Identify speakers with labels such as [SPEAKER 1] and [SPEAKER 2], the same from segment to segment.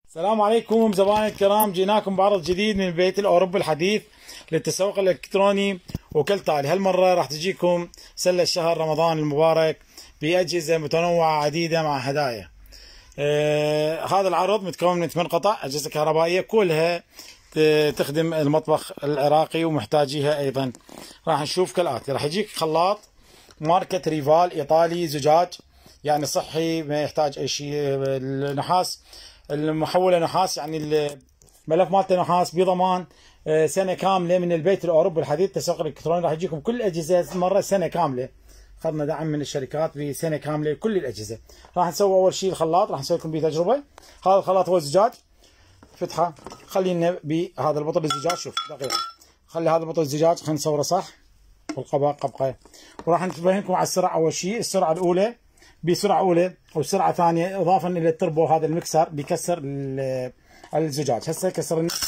[SPEAKER 1] السلام عليكم زبائن الكرام، جيناكم بعرض جديد من البيت الأوروبي الحديث للتسوق الإلكتروني وكالتالي. هالمرة راح تجيكم سلة شهر رمضان المبارك بأجهزة متنوعة عديدة مع هدايا. هذا العرض متكون من 8 قطع أجهزة كهربائية كلها تخدم المطبخ العراقي ومحتاجيها أيضا. راح نشوف كالآتي. راح يجيك خلاط ماركة ريفال إيطالي زجاج، يعني صحي ما يحتاج أي شيء. النحاس المحولة نحاس، يعني الملف مالته نحاس بضمان سنة كاملة من البيت الأوروبي الحديث تسوق الإلكتروني. راح يجيكم كل الأجهزة مرة سنة كاملة، أخذنا دعم من الشركات بسنة كاملة كل الأجهزة. راح نسوي أول شيء الخلاط، راح نسوي لكم به تجربة. هذا الخلاط هو زجاج، فتحة خلينا بهذا البطل الزجاج. شوف دقيقة، خلي هذا البطل الزجاج خلينا نصوره صح والقبق قبقة. وراح نفهمكم على السرعة. أول شيء السرعة الأولى بسرعة أولى وسرعة ثانية، إضافة إلى التربو. هذا المكسر بيكسر الزجاج. هسه كسرنا 5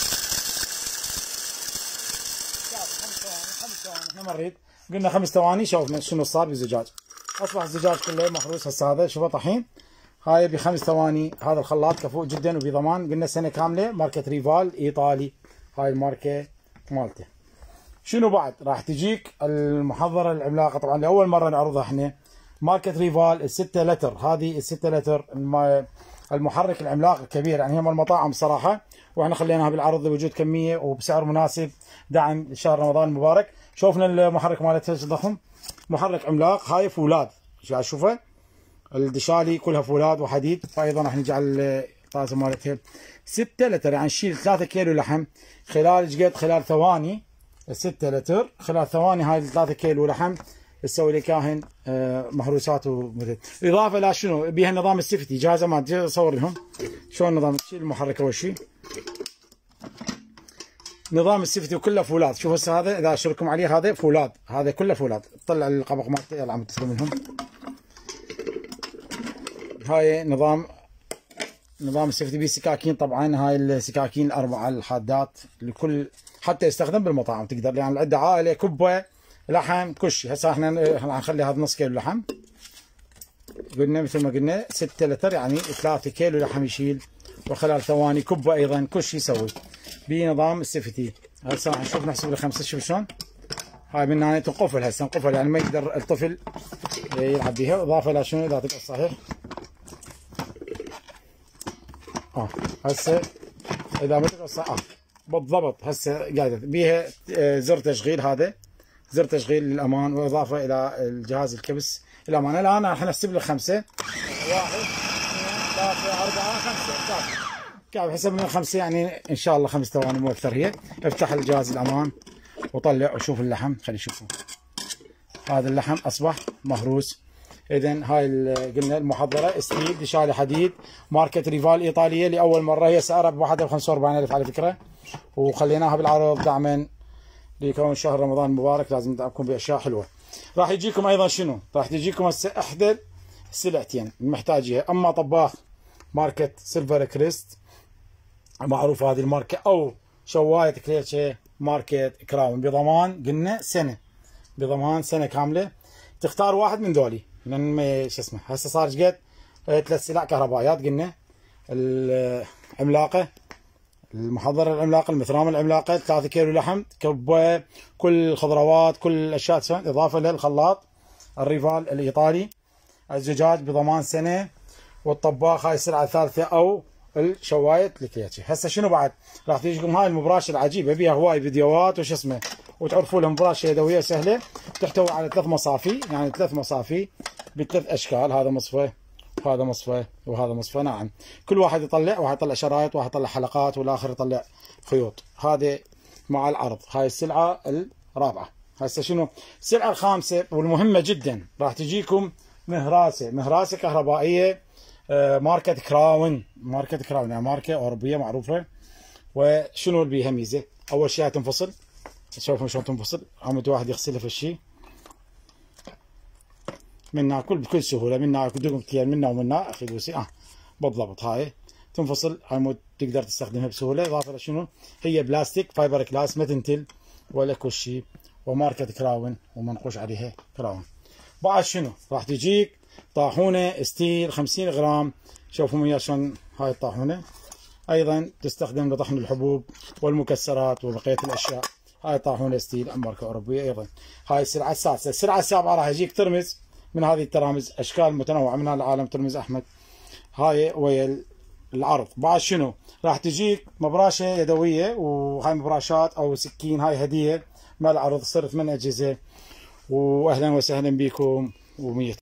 [SPEAKER 1] ثواني، احنا مريت قلنا 5 ثواني. شوفنا شنو صار بالزجاج، أصبح الزجاج كله محروس. هسه هذا شوفه طحين، هاي ب5 ثواني. هذا الخلاط كفؤ جدا وبضمان قلنا سنة كاملة. ماركة ريفال إيطالي، هاي الماركة مالته. شنو بعد؟ راح تجيك المحضرة العملاقة، طبعا لأول مرة نعرضها احنا، ماركة ريفال ال6 لتر. هذه ال6 لتر المحرك العملاق الكبير، يعني هي مال المطاعم صراحة، واحنا خليناها بالعرض لوجود كمية وبسعر مناسب دعم شهر رمضان المبارك. شوفنا المحرك مالته ضخم، محرك عملاق. هاي فولاد، شوفه الدشالي كلها فولاد وحديد. فايضا راح نجعل الطاسة مالتها 6 لتر، يعني نشيل 3 كيلو لحم خلال ثواني. 6 لتر خلال ثواني، هاي 3 كيلو لحم تسوي لي كاهن مهروسات ومثل. اضافه لا شنو بها نظام السيفتي جاهزه. ما اصور لهم شلون نظام. تشيل المحرك اول شيء، نظام السيفتي وكله فولاد. شوف هسه هذا اذا اشركم عليه، هذا فولاد، هذا كله فولاد. طلع القبق مالته، يلا عم تسلم منهم. هاي نظام السيفتي بسكاكين. طبعا هاي السكاكين الاربعه الحادات لكل، حتى يستخدم بالمطاعم تقدر، يعني عندها عائله كبه لحم كل شيء. هسه احنا نخلي هذا نص كيلو لحم، قلنا مثل ما قلنا 6 لتر، يعني 3 كيلو لحم يشيل، وخلال ثواني كبه ايضا كل شيء يسوي بنظام السيفتي. هسه راح نشوف نحسب ال5. شوف شلون هاي من هنا تنقفل. هسه نقفل يعني ما يقدر الطفل يلعب بها. اضافه الى شنو اذا تقص صحيح. هسه اذا ما تقص بالضبط. هسه قاعده بيها زر تشغيل، هذا زر تشغيل للامان، واضافه الى الجهاز الكبس الامان. الان راح نحسب له 5. 1 2 3 4 5 كعب حسب من 5، يعني ان شاء الله 5 ثواني مو اكثر. هي افتح الجهاز الامان وطلع وشوف اللحم. خلي يشوفوا هذا اللحم اصبح مهروس. اذا هاي قلنا المحضره ستيل دشالي حديد، ماركه ريفال ايطاليه لأول مره. هي سعرها ب 45,000 على فكره، وخليناها بالعرض دعما لكون شهر رمضان المبارك. لازم ندعمكم باشياء حلوه. راح يجيكم ايضا شنو؟ راح تجيكم هسه احدى السلعتين محتاجيها، اما طباخ ماركه سيلفر كريست معروف هذه الماركه، او شوايه كليتشه ماركه كراون بضمان قلنا سنه، بضمان سنه كامله. تختار واحد من دولي لان شو اسمه. هسه صار قد 3 سلع كهربائيات قلنا، العملاقه المحضرة العملاقة، المثرام العملاقة، 3 كيلو لحم كبة، كل الخضروات كل الاشياء تسوي. اضافة للخلاط الريفال الايطالي، الزجاج بضمان سنة، والطباخ هاي السلعة الثالثة او الشواية الكليتشي. هسه شنو بعد؟ راح تجيكم هاي المبراشة العجيبة، بيها هواي فيديوهات وش اسمه، وتعرفوا لها مبراشة يدوية سهلة، تحتوي على 3 مصافي، يعني 3 مصافي ب3 اشكال. هذا مصفى وهذا مصفى وهذا مصفى. نعم، كل واحد يطلع، واحد يطلع شرايط، واحد يطلع حلقات، والاخر يطلع خيوط. هذا مع العرض. هاي السلعه الرابعه. هسه شنو السلعه الخامسه والمهمه جدا؟ راح تجيكم مهراسه كهربائيه ماركه كراون. يعني ماركه اوروبيه معروفه. وشنو اللي بيها ميزه؟ اول شيء تنفصل، شوفوا شلون تنفصل، عمود واحد يغسلها في الشيء منها بكل سهوله، منها دقمتين منها ومنها اخي دوسي. بالضبط هاي تنفصل عمود، تقدر تستخدمها بسهوله. اضافه لشنو؟ هي بلاستيك فايبر كلاس، ما تنتل ولا كل شيء، وماركه كراون ومنقوش عليها كراون. بعد شنو؟ راح تجيك طاحونه ستيل 50 غرام. شوفوا ويا شلون هاي الطاحونه، ايضا تستخدم لطحن الحبوب والمكسرات وبقيه الاشياء. هاي طاحونه ستيل ماركه اوروبيه ايضا. هاي السلعه السادسه. السلعه السابعه راح يجيك ترمز من هذه الترامز، اشكال متنوعه من العالم، ترمز احمد. هاي ويا العرض. بعد شنو راح تجيك مبراشه يدويه، وهاي مبراشات او سكين، هاي هديه مع العرض. صرت من اجهزه. واهلا وسهلا بكم.